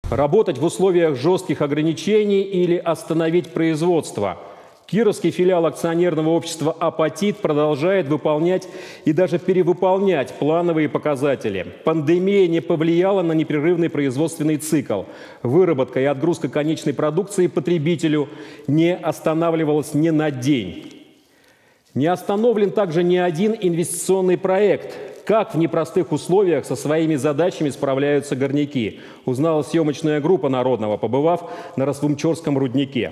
Работать в условиях жестких ограничений или остановить производство. Кировский филиал акционерного общества «Апатит» продолжает выполнять и даже перевыполнять плановые показатели. Пандемия не повлияла на непрерывный производственный цикл. Выработка и отгрузка конечной продукции потребителю не останавливалась ни на день. Не остановлен также ни один инвестиционный проект. Как в непростых условиях со своими задачами справляются горняки, узнала съемочная группа «Народного», побывав на Расфумчорском руднике.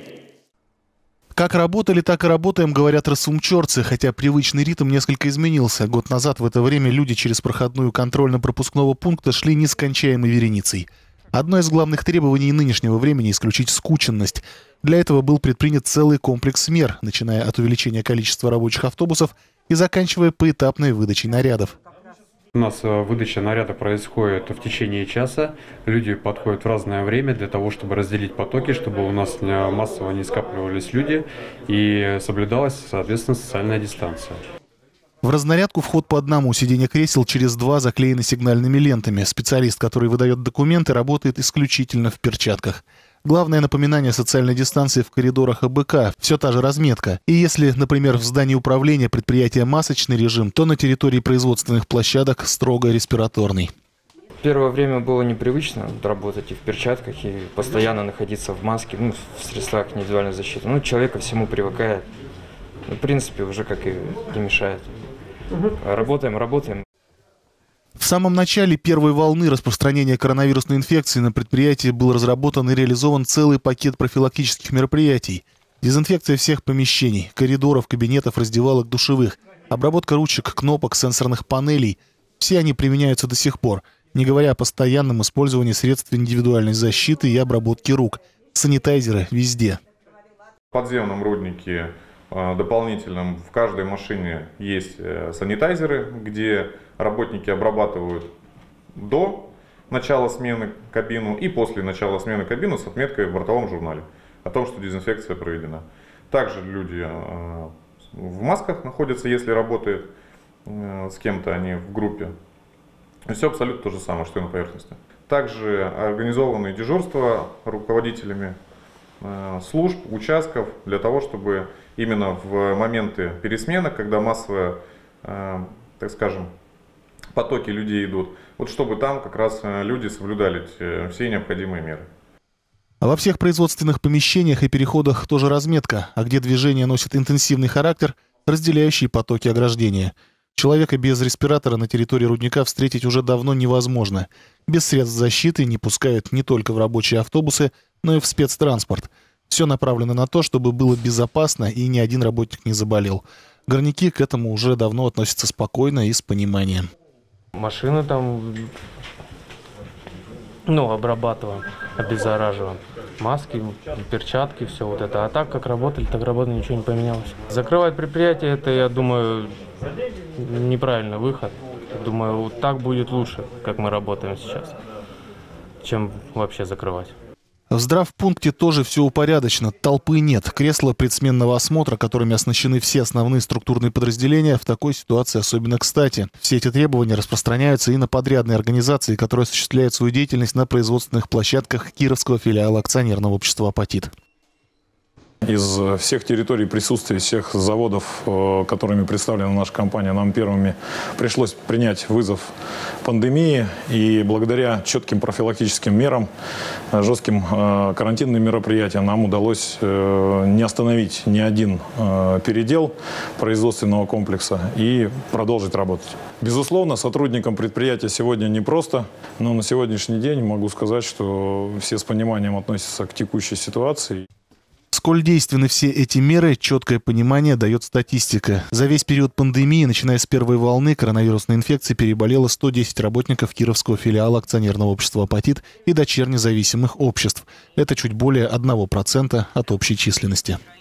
Как работали, так и работаем, говорят расфумчорцы, хотя привычный ритм несколько изменился. Год назад в это время люди через проходную контрольно-пропускного пункта шли нескончаемой вереницей. Одно из главных требований нынешнего времени – исключить скученность. Для этого был предпринят целый комплекс мер, начиная от увеличения количества рабочих автобусов и заканчивая поэтапной выдачей нарядов. У нас выдача наряда происходит в течение часа. Люди подходят в разное время для того, чтобы разделить потоки, чтобы у нас массово не скапливались люди и соблюдалась, соответственно, социальная дистанция. В разнарядку вход по одному, сиденья кресел через два заклеены сигнальными лентами. Специалист, который выдает документы, работает исключительно в перчатках. Главное напоминание социальной дистанции в коридорах АБК – все та же разметка. И если, например, в здании управления предприятия масочный режим, то на территории производственных площадок строго респираторный. Первое время было непривычно работать и в перчатках, и постоянно находиться в маске, в средствах индивидуальной защиты. Человек ко всему привыкает. В принципе, уже как и не мешает. Работаем. В самом начале первой волны распространения коронавирусной инфекции на предприятии был разработан и реализован целый пакет профилактических мероприятий. Дезинфекция всех помещений, коридоров, кабинетов, раздевалок, душевых, обработка ручек, кнопок, сенсорных панелей. Все они применяются до сих пор, не говоря о постоянном использовании средств индивидуальной защиты и обработки рук. Санитайзеры везде. В подземном руднике дополнительном в каждой машине есть санитайзеры, где работники обрабатывают до начала смены кабину и после начала смены кабину с отметкой в бортовом журнале о том, что дезинфекция проведена. Также люди в масках находятся, если работает с кем-то они в группе. Все абсолютно то же самое, что и на поверхности. Также организованы дежурства руководителями служб, участков для того, чтобы именно в моменты пересменок, когда массовые, так скажем, потоки людей идут, чтобы там как раз люди соблюдали все необходимые меры. А во всех производственных помещениях и переходах тоже разметка, а где движение носит интенсивный характер, разделяющие потоки ограждения. Человека без респиратора на территории рудника встретить уже давно невозможно. Без средств защиты не пускают не только в рабочие автобусы, но и в спецтранспорт. Все направлено на то, чтобы было безопасно и ни один работник не заболел. Горняки к этому уже давно относятся спокойно и с пониманием. Машины там, обрабатываем, обеззараживаем. Маски, перчатки, все вот это. А так, как работали, так работали, ничего не поменялось. Закрывать предприятие, это, я думаю, неправильный выход. Думаю, вот так будет лучше, как мы работаем сейчас, чем вообще закрывать. В здравпункте тоже все упорядочено, толпы нет. Кресла предсменного осмотра, которыми оснащены все основные структурные подразделения, в такой ситуации особенно кстати. Все эти требования распространяются и на подрядные организации, которые осуществляют свою деятельность на производственных площадках Кировского филиала акционерного общества «Апатит». Из всех территорий присутствия, всех заводов, которыми представлена наша компания, нам первыми пришлось принять вызов пандемии. И благодаря четким профилактическим мерам, жестким карантинным мероприятиям нам удалось не остановить ни один передел производственного комплекса и продолжить работать. Безусловно, сотрудникам предприятия сегодня непросто, но на сегодняшний день могу сказать, что все с пониманием относятся к текущей ситуации. Сколь действенны все эти меры, четкое понимание дает статистика. За весь период пандемии, начиная с первой волны коронавирусной инфекции, переболело 110 работников Кировского филиала акционерного общества «Апатит» и дочерне зависимых обществ. Это чуть более 1% от общей численности.